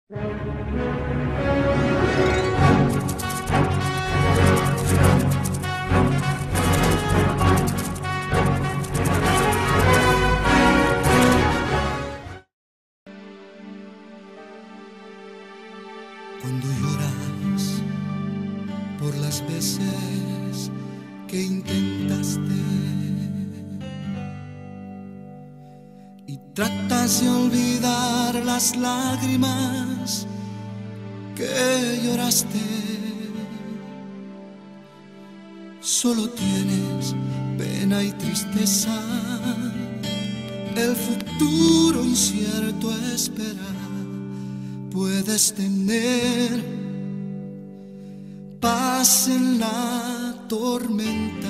Cuando lloras por las veces que intentaste y tratas de olvidar las lágrimas que lloraste, solo tienes pena y tristeza, el futuro incierto espera. Puedes tener paz en la tormenta.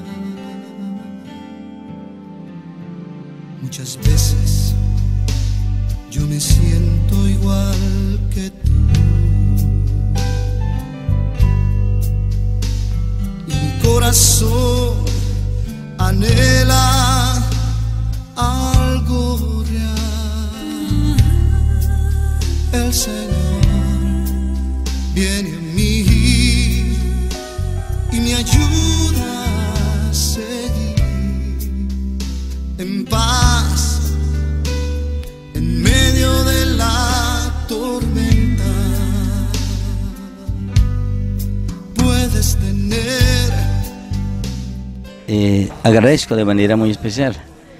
Muchas veces yo me siento igual que tú, y mi corazón anhela algo real. El Señor viene a mí y me ayuda a seguir en paz en medio de la tormenta. Puedes tener. Agradezco de manera muy especial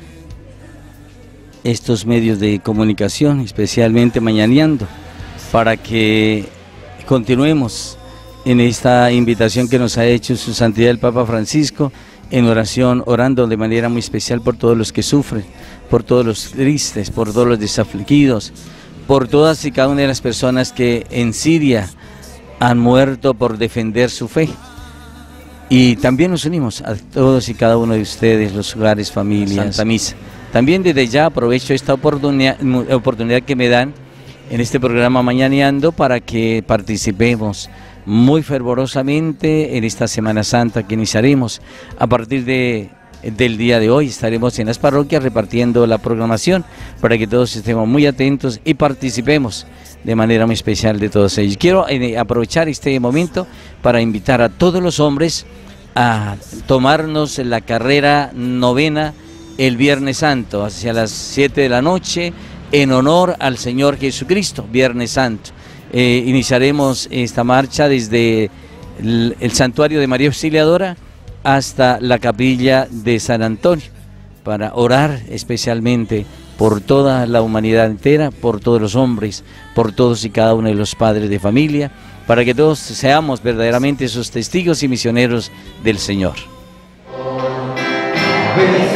estos medios de comunicación, especialmente Mañaneando, para que continuemos en esta invitación que nos ha hecho Su Santidad el Papa Francisco, en oración, orando de manera muy especial por todos los que sufren, por todos los tristes, por todos los desafligidos, por todas y cada una de las personas que en Siria han muerto por defender su fe. Y también nos unimos a todos y cada uno de ustedes, los hogares, familias, Santa Misa. También desde ya aprovecho esta oportunidad que me dan en este programa Mañaneando para que participemos muy fervorosamente en esta Semana Santa que iniciaremos. A partir del día de hoy estaremos en las parroquias repartiendo la programación para que todos estemos muy atentos y participemos de manera muy especial de todos ellos. Quiero aprovechar este momento para invitar a todos los hombres a tomarnos la carrera novena el Viernes Santo, hacia las 7 de la noche, en honor al Señor Jesucristo, Viernes Santo. Iniciaremos esta marcha desde el Santuario de María Auxiliadora hasta la Capilla de San Antonio, para orar especialmente por toda la humanidad entera, por todos los hombres, por todos y cada uno de los padres de familia, para que todos seamos verdaderamente esos testigos y misioneros del Señor.